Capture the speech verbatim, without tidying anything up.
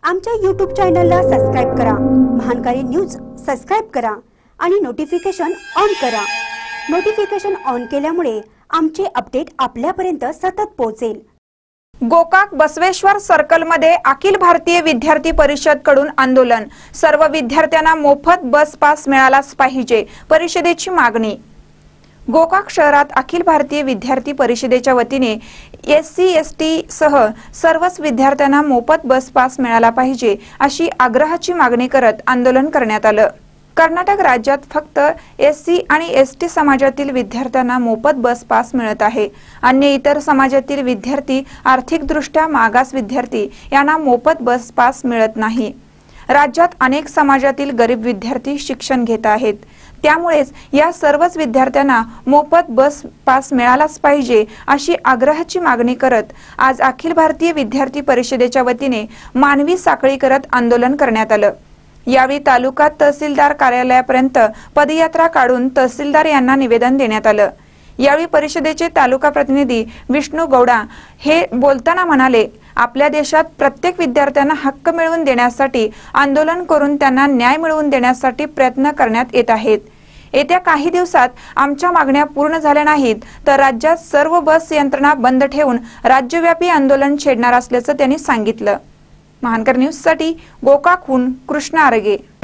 आमच्या यूट्यूब चॅनलला सबस्क्राइब करा, महानकारी न्यूज सबस्क्राइब करा आणि नोटिफिकेशन ऑन करा। नोटिफिकेशन ऑन केल्यामुळे आमचे अपडेट आपल्यापर्यंत सतत पोहोचेल। गोकाक बसवेश्वर सर्कल मध्ये अखिल भारतीय विद्यार्थी परिषद कडून आंदोलन। सर्व विद्यार्थ्यांना मोफत बस पास मिळालाच पाहिजे, परिषदेची मागणी। गोकाक शहरात अखिल भारतीय विद्यार्थी परिषदेच्या वतीने एससी एसटी सह सर्वच विद्यार्थ्यांना मोफत बस पास मिळाला पाहिजे अशी आग्रहाची मागणी करत आंदोलन करण्यात आलं। कर्नाटक राज्यात फक्त एससी आणि एसटी समाजातील विद्यार्थ्यांना मोफत बस पास मिळत आहे। अन्य इतर समाजातील विद्यार्थी, आर्थिकदृष्ट्या मागास विद्यार्थी यांना मोफत बस पास मिळत नाही। राज्यात अनेक समाजातील गरीब विद्यार्थी शिक्षण घेत आहेत, त्यामुळेच या सर्वच विद्यार्थ्यांना मोफत बस पास मिळालाच पाहिजे अशी आग्रहाची मागणी करत आज अखिल भारतीय विद्यार्थी परिषदेच्या वतीने मानवी साखळी करत आंदोलन करण्यात आलं। यावेळी तालुका तहसीलदार कार्यालयापर्यंत पदयात्रा काढून तहसीलदार यांना निवेदन देण्यात आलं। यावेळी परिषदेचे तालुका प्रतिनिधी विष्णू गौडा हे बोलताना म्हणाले, आपल्या देशात प्रत्येक विद्यार्थ्यांना हक्क मिळवून देण्यासाठी आंदोलन करून त्यांना न्याय मिळवून देण्यासाठी प्रयत्न करण्यात येत आहेत। येत्या काही दिवसात आमच्या मागण्या पूर्ण झाल्या नाहीत तर राज्यात सर्व बस यंत्रणा बंद ठेवून राज्यव्यापी आंदोलन छेडणार असल्याचं त्यांनी सांगितलं। महानकर न्यूज साठी गोकाकहून कृष्णा आरगे।